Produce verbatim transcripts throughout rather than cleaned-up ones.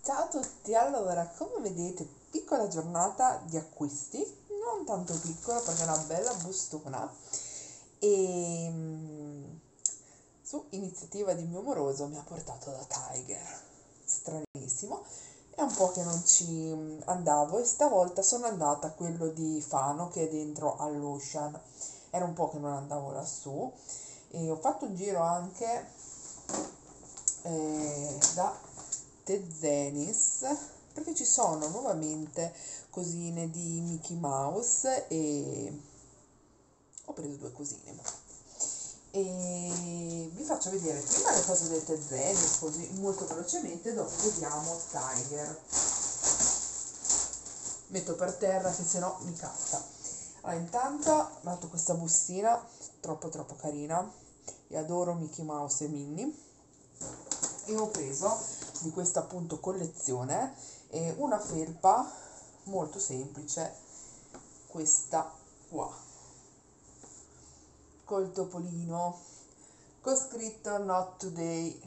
Ciao a tutti, allora come vedete piccola giornata di acquisti, non tanto piccola perché è una bella bustona e mm, su iniziativa di mio moroso mi ha portato da Tiger, stranissimo, è un po' che non ci mm, andavo e stavolta sono andata a quello di Fano che è dentro all'Ocean, era un po' che non andavo lassù e ho fatto un giro anche eh, da Tezenis perché ci sono nuovamente cosine di Mickey Mouse e ho preso due cosine e vi faccio vedere prima le cose del Tezenis così molto velocemente, dopo vediamo Tiger. Metto per terra che se no mi casca. Allora intanto ho dato questa bustina troppo troppo carina, io adoro Mickey Mouse e Minnie e ho preso di questa appunto collezione eh, una felpa molto semplice, questa qua col topolino con scritto not today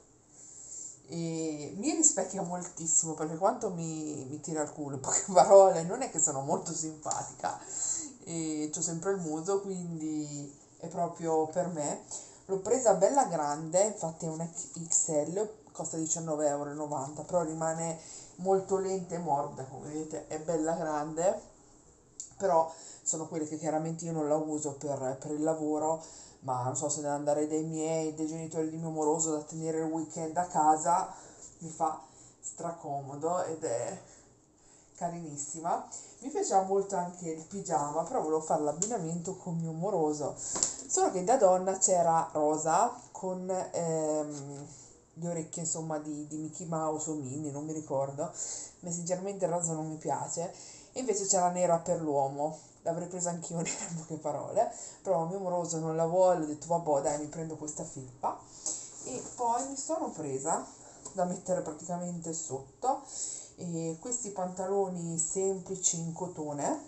e mi rispecchia moltissimo perché quanto mi, mi tira il culo in poche parole, non è che sono molto simpatica e c'ho sempre il muso, quindi è proprio per me. L'ho presa bella grande, infatti è una X L, costa diciannove e novanta euro, però rimane molto lenta e morbida, come vedete è bella grande, però sono quelle che chiaramente io non la uso per, per il lavoro, ma non so se devo andare dai miei, dei genitori di mio moroso da tenere il weekend a casa, mi fa stracomodo ed è carinissima. Mi piaceva molto anche il pigiama, però volevo fare l'abbinamento con mio moroso, solo che da donna c'era rosa con ehm, le orecchie insomma di, di Mickey Mouse o Minnie, non mi ricordo, ma sinceramente il rosa non mi piace, e invece c'era nera per l'uomo, l'avrei presa anch'io nera in poche parole, però mio moroso non la vuole, ho detto vabbè dai mi prendo questa felpa e poi mi sono presa da mettere praticamente sotto e questi pantaloni semplici in cotone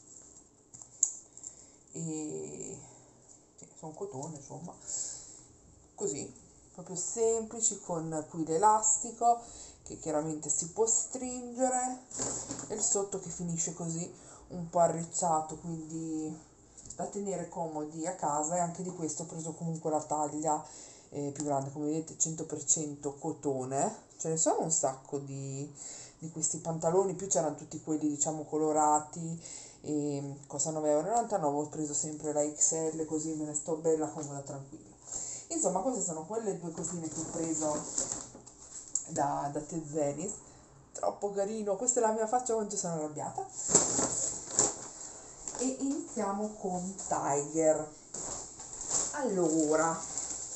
e sì, sono cotone insomma, così proprio semplici con qui l'elastico che chiaramente si può stringere e il sotto che finisce così un po' arricciato, quindi da tenere comodi a casa. E anche di questo ho preso comunque la taglia eh, più grande, come vedete cento per cento cotone, ce ne sono un sacco di, di questi pantaloni, più c'erano tutti quelli diciamo colorati e costa nove e novantanove euro, ho preso sempre la X L così me ne sto bella comoda tranquilla. Insomma queste sono quelle due cosine che ho preso da, da Tezenis, troppo carino, questa è la mia faccia quando sono arrabbiata. E iniziamo con Tiger. Allora,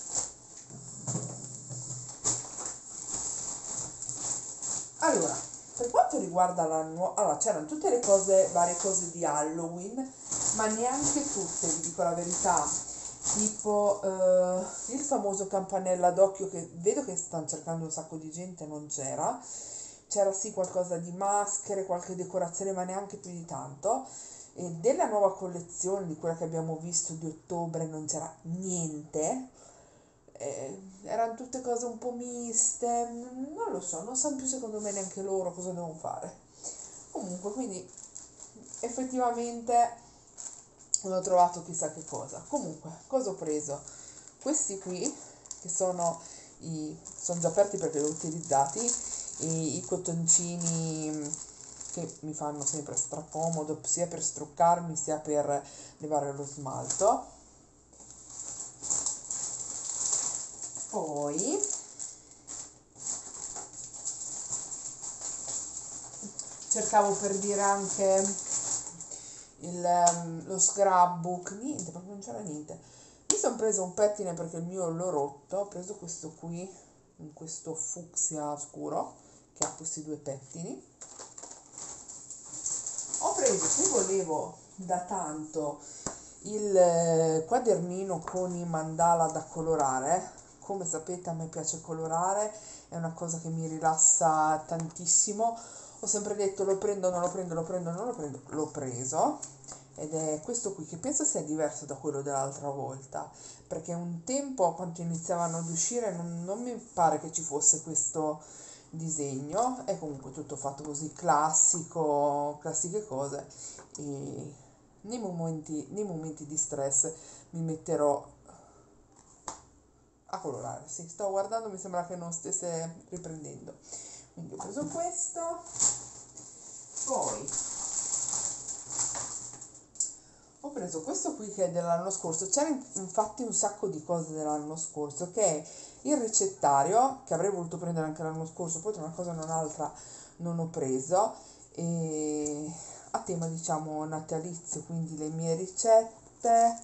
allora per quanto riguarda la nuova, allora c'erano tutte le cose, varie cose di Halloween, ma neanche tutte, vi dico la verità, tipo eh, il famoso campanella d'occhio che vedo che stanno cercando un sacco di gente, non c'era, c'era sì qualcosa di maschere, qualche decorazione, ma neanche più di tanto. E della nuova collezione, di quella che abbiamo visto di ottobre, non c'era niente, eh, erano tutte cose un po' miste, non lo so, non sanno più secondo me neanche loro cosa devono fare. Comunque, quindi effettivamente non ho trovato chissà che cosa. Comunque, cosa ho preso? Questi qui, che sono i, sono già aperti perché li ho utilizzati, i, i cottoncini che mi fanno sempre stracomodo sia per struccarmi sia per levare lo smalto. Poi cercavo per dire anche il, um, lo scrapbook, niente, proprio non c'era niente. Mi sono preso un pettine perché il mio l'ho rotto, ho preso questo qui, in questo fucsia scuro, che ha questi due pettini. Ho preso, se volevo da tanto, il eh, quadernino con i mandala da colorare. Come sapete a me piace colorare, è una cosa che mi rilassa tantissimo. Ho sempre detto lo prendo, non lo prendo, lo prendo, non lo prendo, l'ho preso. Ed è questo qui che penso sia diverso da quello dell'altra volta, perché un tempo quando iniziavano ad uscire non, non mi pare che ci fosse questo disegno. È comunque tutto fatto così classico, classiche cose, e nei momenti, nei momenti di stress mi metterò a colorare. Sì, sto guardando, mi sembra che non stesse riprendendo. Quindi ho preso questo. Poi ho preso questo qui che è dell'anno scorso. C'era infatti un sacco di cose dell'anno scorso, che è il ricettario, che avrei voluto prendere anche l'anno scorso, poi tra una cosa e un'altra non ho preso, e a tema diciamo natalizio, quindi le mie ricette,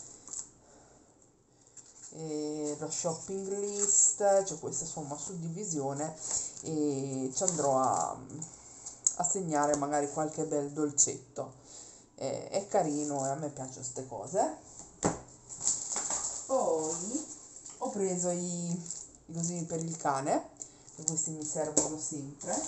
e lo shopping list, c'è questa insomma suddivisione, e ci andrò a, a segnare magari qualche bel dolcetto. Eh, è carino e a me piacciono queste cose. Poi ho preso i, i cosini per il cane, che questi mi servono sempre.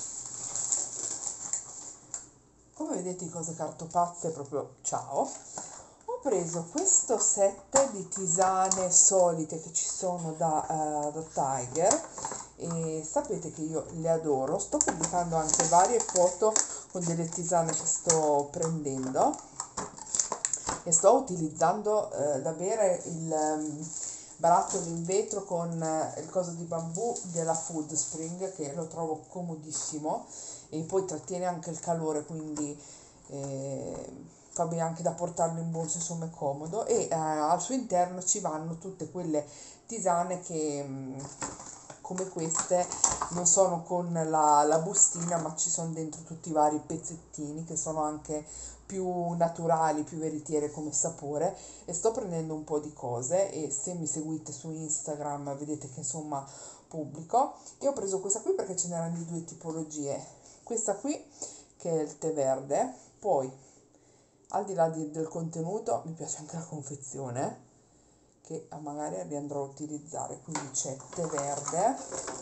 Come vedete, cose cartopazze proprio ciao. Ho preso questo set di tisane solite che ci sono da, uh, da Tiger, e sapete che io le adoro. Sto pubblicando anche varie foto con delle tisane che sto prendendo, e sto utilizzando uh, da bere il um, barattolo in vetro con uh, il coso di bambù della Food Spring, che lo trovo comodissimo e poi trattiene anche il calore, quindi eh, fa bene anche da portarlo in borsa, insomma è comodo. E eh, al suo interno ci vanno tutte quelle tisane che mh, come queste non sono con la, la bustina, ma ci sono dentro tutti i vari pezzettini che sono anche più naturali, più veritiere come sapore. E sto prendendo un po' di cose, e se mi seguite su Instagram vedete che insomma pubblico. E ho preso questa qui perché ce n'erano di due tipologie, questa qui che è il tè verde. Poi al di là di, del contenuto mi piace anche la confezione, che magari riandrò a utilizzare, quindi c'è tè verde,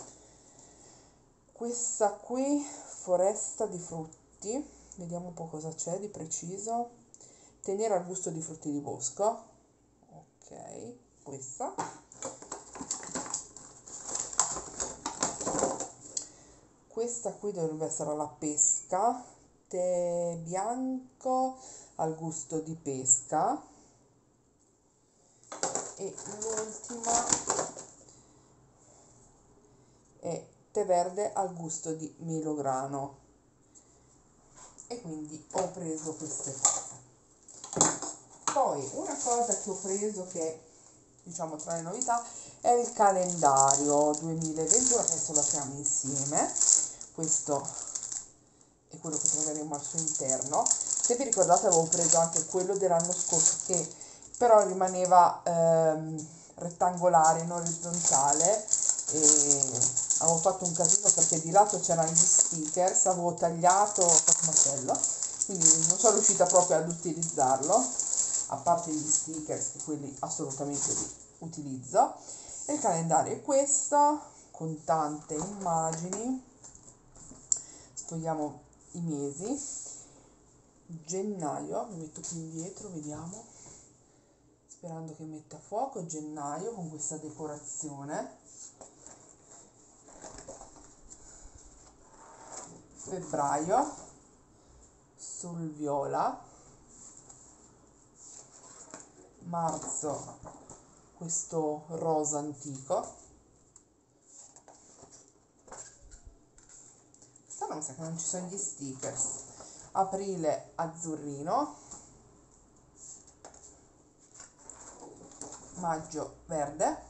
questa qui foresta di frutti, vediamo un po' cosa c'è di preciso, tenere al gusto di frutti di bosco, ok, questa. Questa qui dovrebbe essere la pesca, tè bianco al gusto di pesca, e l'ultima è tè verde al gusto di melograno. E quindi ho preso queste cose. Poi una cosa che ho preso, che diciamo tra le novità, è il calendario duemilaventuno, che adesso lo apriamo insieme. Questo è quello che troveremo al suo interno. Se vi ricordate avevo preso anche quello dell'anno scorso, che però rimaneva ehm, rettangolare, non orizzontale, e avevo fatto un casino perché di lato c'erano gli stickers, avevo tagliato, ho fatto macello, quindi non sono riuscita proprio ad utilizzarlo, a parte gli stickers, che quelli assolutamente li utilizzo. E il calendario è questo, con tante immagini. Sfogliamo i mesi. Gennaio, mi metto qui indietro, vediamo, sperando che metta a fuoco. Gennaio con questa decorazione. Febbraio sul viola. Marzo questo rosa antico. Quest'anno mi sa che non ci sono gli stickers. Aprile azzurrino. Maggio verde.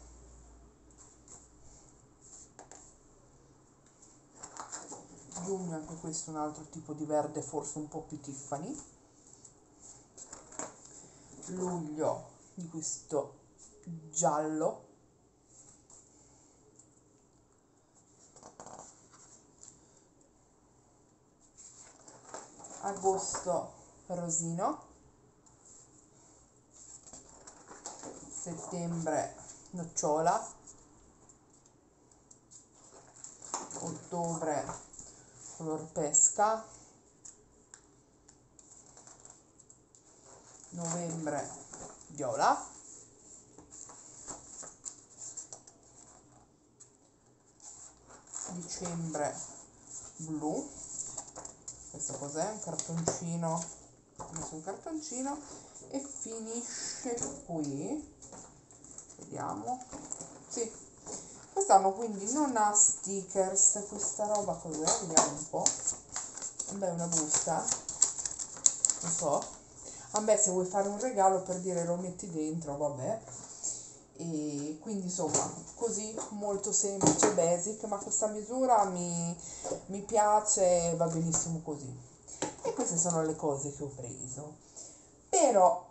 Giugno anche questo un altro tipo di verde, forse un po' più Tiffany. Luglio di questo giallo. Agosto rosino. Settembre nocciola. Ottobre color pesca. Novembre viola. dicembre blu. Questo cos'è? Un cartoncino, ho messo un cartoncino e finisce qui. Vediamo, sì, quest'anno quindi non ha stickers. Questa roba cos'è? Vediamo un po'. Beh, una busta, non so. Vabbè, se vuoi fare un regalo, per dire, lo metti dentro, vabbè. E quindi insomma così, molto semplice, basic, ma questa misura mi, mi piace, va benissimo così. E queste sono le cose che ho preso. Però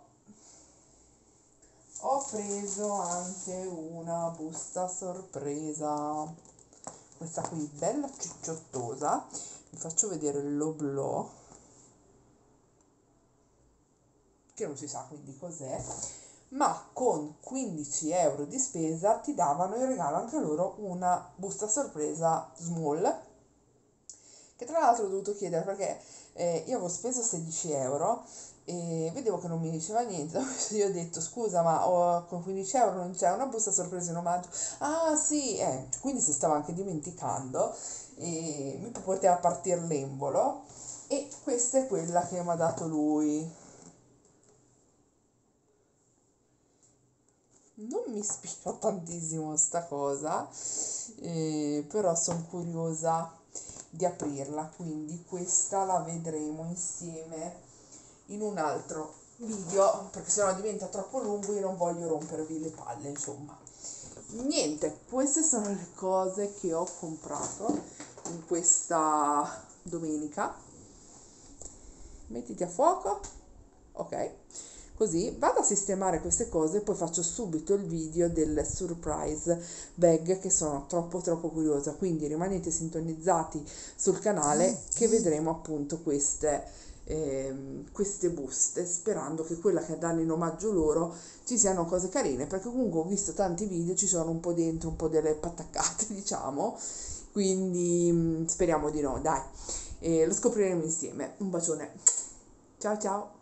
ho preso anche una busta sorpresa, questa qui bella cicciottosa. Vi faccio vedere l'oblò, che non si sa quindi cos'è, ma con quindici euro di spesa ti davano in regalo anche loro una busta sorpresa small, che tra l'altro ho dovuto chiedere perché eh, io avevo speso sedici euro e vedevo che non mi diceva niente. Io ho detto scusa, ma ho, con quindici euro non c'è una busta sorpresa in omaggio? Ah sì, eh, quindi si stava anche dimenticando e mi poteva partire l'embolo, e questa è quella che mi ha dato lui. Non mi ispira tantissimo sta cosa, eh, però sono curiosa di aprirla, quindi questa la vedremo insieme in un altro video, perché sennò diventa troppo lungo, io non voglio rompervi le palle, insomma. Niente, queste sono le cose che ho comprato in questa domenica. Mettiti a fuoco, ok? Così vado a sistemare queste cose e poi faccio subito il video del surprise bag, che sono troppo troppo curiosa, quindi rimanete sintonizzati sul canale che vedremo appunto queste, ehm, queste buste, sperando che quella che danno in omaggio loro ci siano cose carine, perché comunque ho visto tanti video, ci sono un po' dentro un po' delle pataccate diciamo, quindi mh, speriamo di no, dai, e lo scopriremo insieme. Un bacione, ciao ciao.